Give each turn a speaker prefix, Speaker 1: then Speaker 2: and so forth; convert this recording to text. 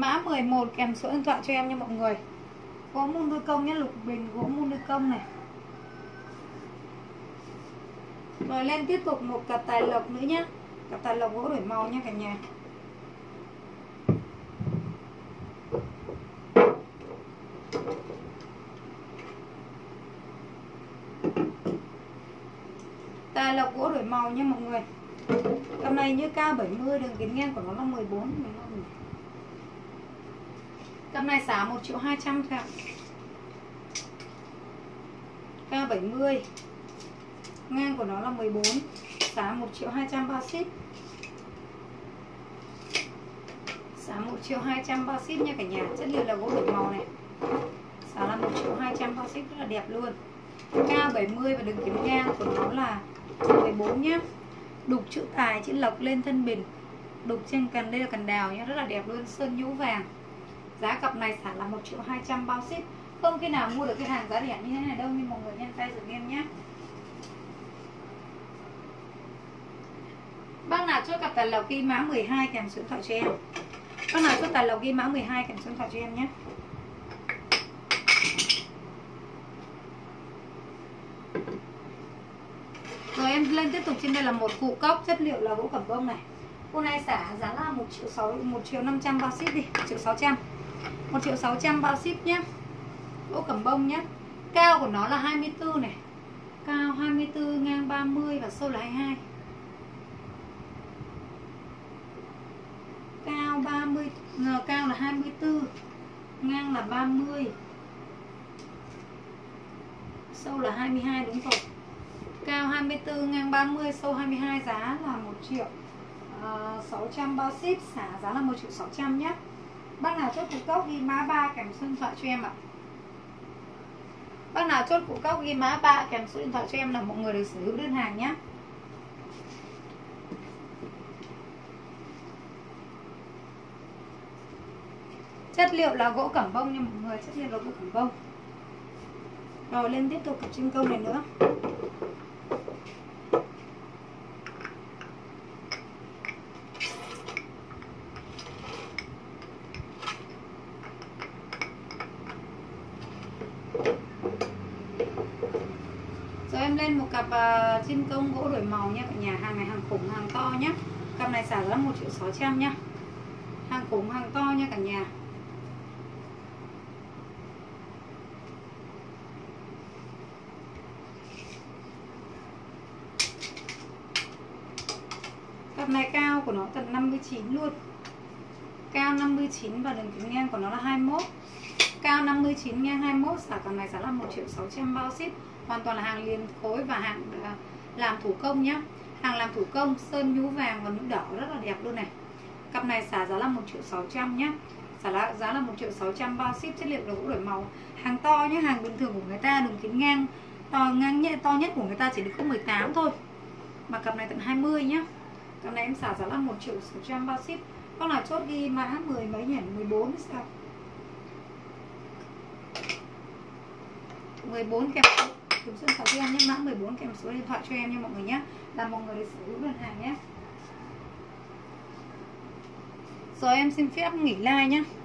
Speaker 1: Mã 11 kèm số điện thoại cho em nha mọi người. Gỗ mun đuôi công nhé, lục bình gỗ mun đuôi công này. Rồi lên tiếp tục một cặp tài lộc nữa nhé. Cặp tài lộc gỗ đổi màu nha cả nhà. Tài lộc gỗ đổi màu nha mọi người. Cặp này như cao 70, đường kính ngang của nó là 14. Cặp này xả 1.200.000 thôi ạ. Cao 70, ngang của nó là 14, xả 1.200.000 bao ship. Xả 1.200.000 bao ship nha cả nhà. Chất liệu là gỗ đổi màu này. Xả là 1.200.000 bao ship, rất là đẹp luôn. Cao 70 và đường kính ngang của nó là 14 nhé. Đục chữ tài, chữ lộc lên thân bình. Đục trên cần, đây là cần đào nhé, rất là đẹp luôn, sơn nhũ vàng. Giá cặp này xả là 1.200.000 bao ship. Không khi nào mua được cái hàng giá rẻ như thế này đâu, nhưng mọi người nhanh tay giùm em nhé. Bác nào chốt cặp tài lộc ghi mã 12 kèm số điện thoại cho em. Bác nào chốt tài lộc ghi mã 12 kèm số điện thoại cho em nhé. Rồi em lên tiếp tục, trên đây là một cụ cốc, chất liệu là gỗ cẩm bông này. Cô này xả giá là 1.500.000 bao ship đi, 1.600.000. 1.600.000 bao ship nhé. Gỗ cẩm bông nhé. Cao của nó là 24 này. Cao 24, ngang 30 và sâu là 22. Cao 30, cao là 24, ngang là 30, sâu là 22, đúng rồi. Cao 24, ngang 30, sâu 22, giá là 1.600.000 bao ship, xả giá là 1.600.000 nhé. Bác nào chốt cụ cốc ghi mã 3 kèm số điện thoại cho em ạ. Bác nào chốt cụ cốc ghi mã 3 kèm số điện thoại cho em là mọi người được sở hữu đơn hàng nhé. Chất liệu là gỗ cẩm bông nha mọi người, chất liệu là gỗ cẩm bông. Rồi lên tiếp tục cặp chân công này nữa. Rồi em lên một cặp chim công gỗ đổi màu nha cả nhà. Hàng này hàng khủng, hàng to nhé. Cặp này xả giá 1.600.000 nhá. Hàng khủng, hàng to nha cả nhà. Cặp này cao của nó tận 59 luôn. Cao 59 và đường kính ngang của nó là 21. Cao 59, ngang 21, xả cặp này giá là 1.600.000 bao ship. Hoàn toàn là hàng liền khối và hàng làm thủ công nhá. Hàng làm thủ công, sơn nhũ vàng và nhũ đỏ rất là đẹp luôn này. Cặp này xả giá là 1.600.000 nhá. Xả giá là 1.600.000 bao ship, chất liệu là gỗ đổi màu. Hàng to nhá, hàng bình thường của người ta đường kính ngang to nhất của người ta chỉ được có 18 thôi. Mà cặp này tận 20 nhá. Cặp này em xả giá là 1.600.000 bao ship. Con nào chốt ghi mã 10 mấy nhỉ, 14 sao? 14 kèm số điện thoại cho em nhé, mã 14 kèm số điện thoại cho em nha mọi người nhé, là mọi người để sở hữu đơn hàng nhé. Rồi em xin phép nghỉ like nhé.